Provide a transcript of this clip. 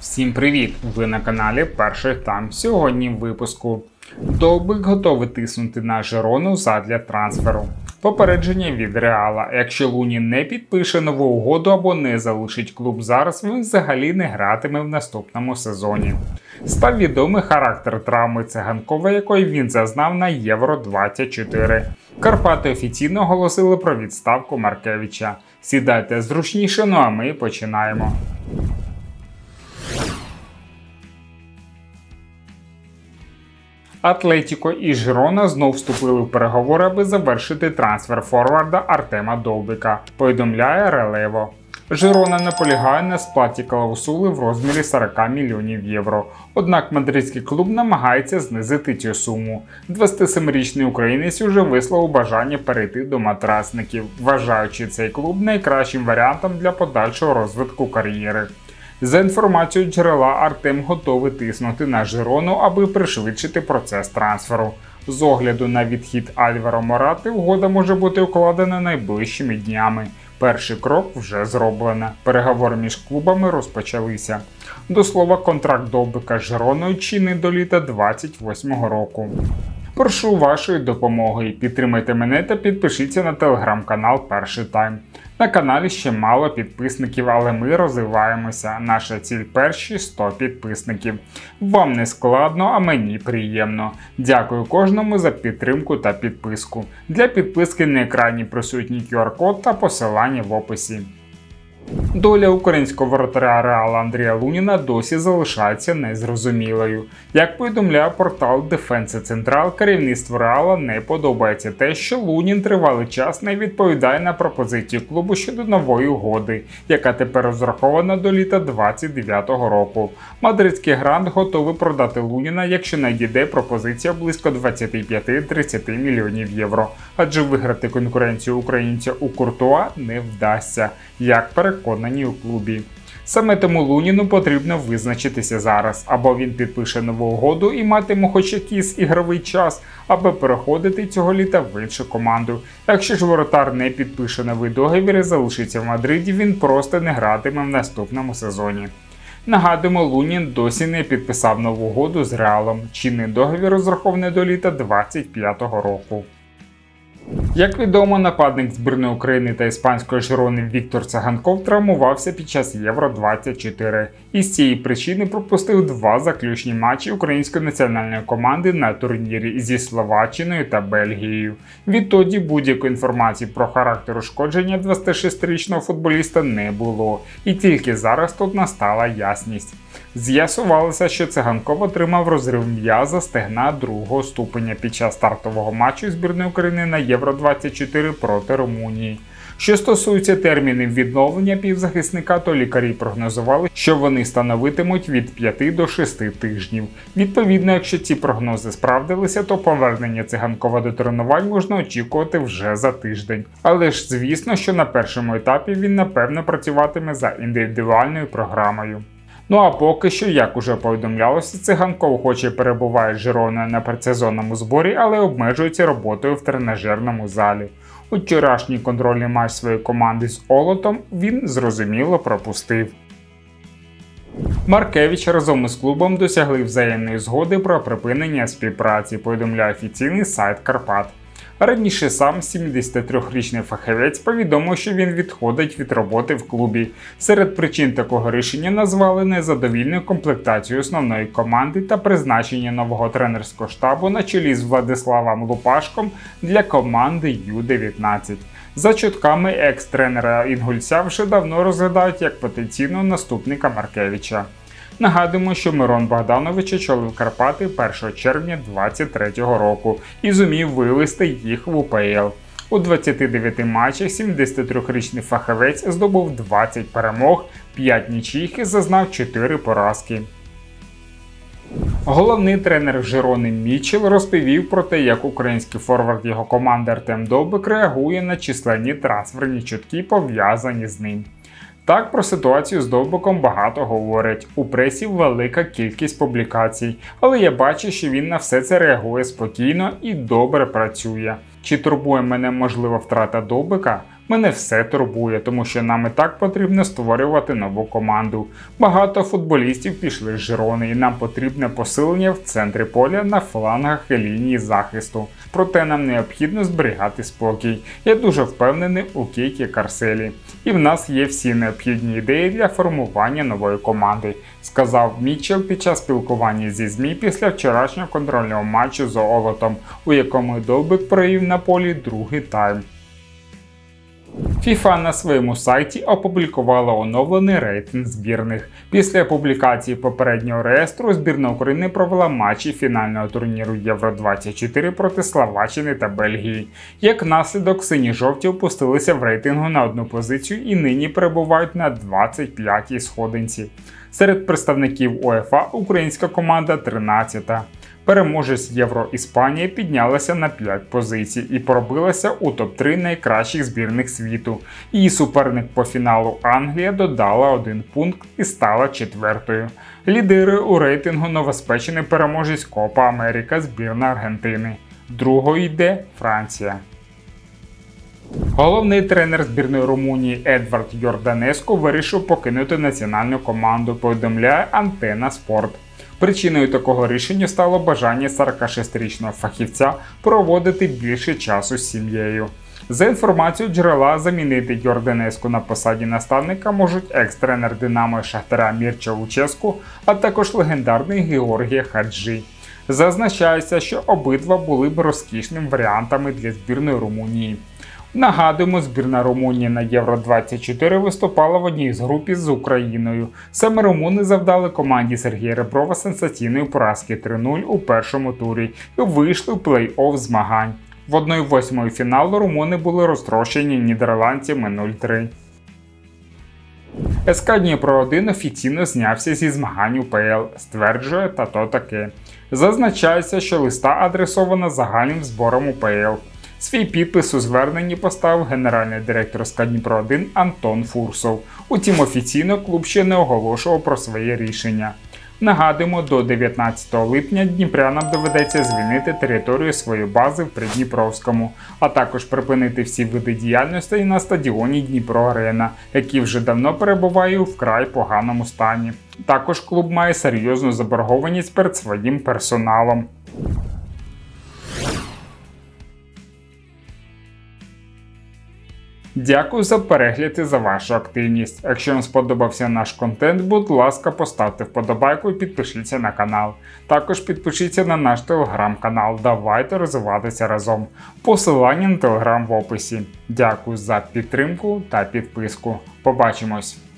Всім привіт! Ви на каналі Перший Тайм. Сьогодні в випуску. Довбик готовий тиснути на Жирону задля трансферу. Попередження від Реала. Якщо Лунін не підпише нову угоду або не залишить клуб зараз, він взагалі не гратиме в наступному сезоні. Став відомий характер травми Циганкова, якої він зазнав на Євро-24. Карпати офіційно оголосили про відставку Маркевича. Сідайте зручніше, ну а ми починаємо. Атлетіко і Жирона знов вступили в переговори, аби завершити трансфер форварда Артема Довбика, повідомляє Релево. Жирона наполягає на сплаті клаусули в розмірі 40 мільйонів євро. Однак мадридський клуб намагається знизити цю суму. 27-річний українець уже висловив бажання перейти до матрасників, вважаючи цей клуб найкращим варіантом для подальшого розвитку кар'єри. За інформацією джерела, Артем готовий тиснути на Жирону, аби пришвидшити процес трансферу. З огляду на відхід Альваро Морати, угода може бути укладена найближчими днями. Перший крок вже зроблено. Переговори між клубами розпочалися. До слова, контракт Довбика з Жироною чинний до літа 28-го року. Прошу вашої допомоги. Підтримайте мене та підпишіться на телеграм-канал Перший Тайм. На каналі ще мало підписників, але ми розвиваємося. Наша ціль – перші 100 підписників. Вам не складно, а мені приємно. Дякую кожному за підтримку та підписку. Для підписки на екрані присутній QR-код та посилання в описі. Доля українського воротаря Реала Андрія Луніна досі залишається незрозумілою. Як повідомляє портал Defensa Central, керівництву Реала не подобається те, що Лунін тривалий час не відповідає на пропозицію клубу щодо нової угоди, яка тепер розрахована до літа 29-го року. Мадридський грант готовий продати Луніна, якщо надійде пропозиція близько 25-30 мільйонів євро, адже виграти конкуренцію українця у Куртуа не вдасться, як переконані у клубі. Саме тому Луніну потрібно визначитися зараз, або він підпише нову угоду і матиме хоч якийсь ігровий час, аби переходити цього літа в іншу команду. Якщо ж воротар не підпише новий договір і залишиться в Мадриді, він просто не гратиме в наступному сезоні. Нагадуємо, Лунін досі не підписав нову угоду з Реалом. Чинний договір розрахований до літа 25-го року. Як відомо, нападник збірної України та іспанської Жирони Віктор Циганков травмувався під час Євро-24 і з цієї причини пропустив два заключні матчі української національної команди на турнірі зі Словаччиною та Бельгією. Відтоді будь-якої інформації про характер ушкодження 26-річного футболіста не було, і тільки зараз тут настала ясність. З'ясувалося, що Циганков отримав розрив м'яза стегна другого ступеня під час стартового матчу збірної України на Євро-24 проти Румунії. Що стосується термінів відновлення півзахисника, то лікарі прогнозували, що вони становитимуть від 5 до 6 тижнів. Відповідно, якщо ці прогнози справдилися, то повернення Циганкова до тренувань можна очікувати вже за тиждень. Але ж звісно, що на першому етапі він напевно працюватиме за індивідуальною програмою. Ну а поки що, як уже повідомлялося, Циганков хоч і перебуває з Жироною на предсезонному зборі, але обмежується роботою в тренажерному залі. У вчорашній контрольний матч своєї команди з Олотом він, зрозуміло, пропустив. Маркевич разом із клубом досягли взаємної згоди про припинення співпраці, повідомляє офіційний сайт Карпат. Раніше сам 73-річний фахівець повідомив, що він відходить від роботи в клубі. Серед причин такого рішення назвали незадовільну комплектацію основної команди та призначення нового тренерського штабу на чолі з Владиславом Лупашком для команди Ю-19. За чутками, екс-тренера Інгульця вже давно розглядають як потенційного наступника Маркевича. Нагадуємо, що Мирон Богданович очолив Карпати 1 червня 2023 року і зумів вивести їх в УПЛ. У 29 матчах 73-річний фахівець здобув 20 перемог, 5 нічийних і зазнав 4 поразки. Головний тренер Жирони Мічел розповів про те, як український форвард його команди Артем Довбик реагує на численні трансферні чутки, пов'язані з ним. Так, про ситуацію з Довбиком багато говорять. У пресі велика кількість публікацій, але я бачу, що він на все це реагує спокійно і добре працює. Чи турбує мене можлива втрата Довбика? Мене все турбує, тому що нам і так потрібно створювати нову команду. Багато футболістів пішли з Жирони і нам потрібне посилення в центрі поля на флангах і лінії захисту. Проте нам необхідно зберігати спокій. Я дуже впевнений у Кейкі Карселі. І в нас є всі необхідні ідеї для формування нової команди, сказав Мітчелл під час спілкування зі ЗМІ після вчорашнього контрольного матчу з Олотом, у якому Довбик провів на полі другий тайм. FIFA на своєму сайті опублікувала оновлений рейтинг збірних. Після публікації попереднього реєстру збірна України провела матчі фінального турніру Євро-24 проти Словаччини та Бельгії. Як наслідок, сині-жовті опустилися в рейтингу на одну позицію і нині перебувають на 25-й сходинці. Серед представників УЄФА українська команда 13-та. Переможець Євро Іспанія піднялася на 5 позицій і пробилася у топ-3 найкращих збірних світу. Її суперник по фіналу Англія додала 1 пункт і стала 4-ю. Лідирує у рейтингу новоспечений переможець Копа Америка збірна Аргентини. Другою йде Франція. Головний тренер збірної Румунії Едвард Йорданеску вирішив покинути національну команду, повідомляє Антена Спорт. Причиною такого рішення стало бажання 46-річного фахівця проводити більше часу з сім'єю. За інформацією джерела, замінити Йорданеску на посаді наставника можуть екс-тренер Динамо і Шахтаря Мірча Луческу, а також легендарний Георгія Хаджі. Зазначається, що обидва були б розкішними варіантами для збірної Румунії. Нагадуємо, збірна Румунії на Євро-24 виступала в одній з групі з Україною. Саме румуни завдали команді Сергія Реброва сенсаційної поразки 3-0 у першому турі і вийшли в плей-офф змагань. В 1/8 фіналу румуни були розтрощені нідерландцями 0-3. СК Дніпро-1 офіційно знявся зі змагань УПЛ, стверджує Тато таке. Зазначається, що листа адресована загальним збором УПЛ. Свій підпис у зверненні поставив генеральний директор СК Дніпро-1 Антон Фурсов. Утім, офіційно клуб ще не оголошував про своє рішення. Нагадуємо, до 19 липня дніпрянам доведеться звільнити територію своєї бази в Придніпровському, а також припинити всі види діяльності на стадіоні Дніпро-Арена, який вже давно перебуває у вкрай поганому стані. Також клуб має серйозну заборгованість перед своїм персоналом. Дякую за перегляд і за вашу активність. Якщо вам сподобався наш контент, будь ласка, поставте вподобайку і підпишіться на канал. Також підпишіться на наш телеграм-канал. Давайте розвиватися разом. Посилання на телеграм в описі. Дякую за підтримку та підписку. Побачимось!